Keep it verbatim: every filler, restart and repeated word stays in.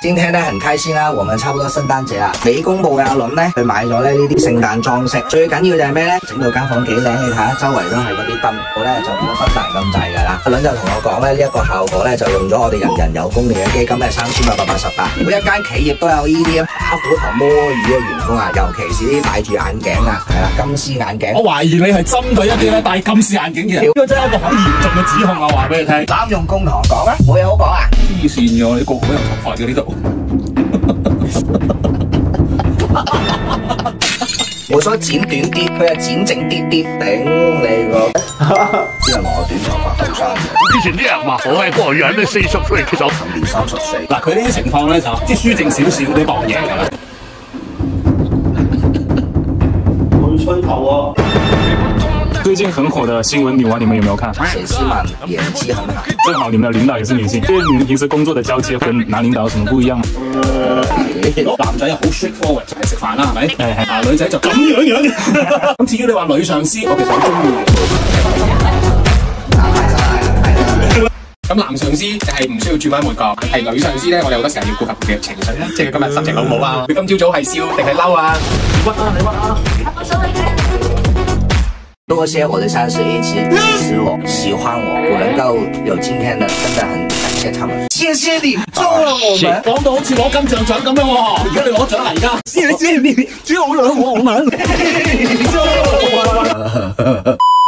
今天咧很開心啦，我們差不多聖誕節啦，未公布嘅阿倫咧，佢買咗咧呢啲聖誕裝飾，最緊要就係咩咧？整到間房幾靚，你睇下周圍都係嗰啲燈，我咧就冇分大咁滯噶啦。阿倫就同我講咧，呢、這、一個效果咧就用咗我哋人人有功嘅基金，係三千八百八十八。每一間企業都有呢啲打虎頭摸魚嘅員工啊，尤其是啲戴住眼鏡啊，係啦，金絲眼鏡。我懷疑你係針對一啲咧戴金絲眼鏡嘅人，呢個真係一個好嚴重嘅指控啊！話俾你聽，濫用公帑講啊，冇嘢好講啊！黐線嘅，你個個都有頭髮嘅呢度。我想剪短啲，佢係剪正啲啲，頂你個！啲人話我短頭髮後生。之前啲人話我係個樣咧四十歲，其實我今年三十四。嗱，佢呢啲情況咧就即係輸正少少都當贏㗎啦。我吹頭啊！最近很火的新聞女王，你們有沒有看？佘詩曼演技很好，正好你們的領導也是女性，因為你們平時工作的交接跟男領導有什麼不一樣？男仔好 straightforward 就係食飯啦，係咪？係係。啊，女仔就咁樣樣嘅。咁至於你話女上司，我其實好中意。咁男上司就係唔需要轉彎抹角，係女上司咧，我哋好多時候要顧及佢嘅情緒啦，即係佢今日心情好唔好啊？佢今朝早係笑定係嬲啊？你屈啊！你屈啊！多謝我的三十一期支持我、喜歡我，我能夠有今天的，真的很感謝他們。謝謝你，救了我們。講到好似攞金像獎咁樣喎，而家你攞獎嚟㗎。謝謝你，救了我們。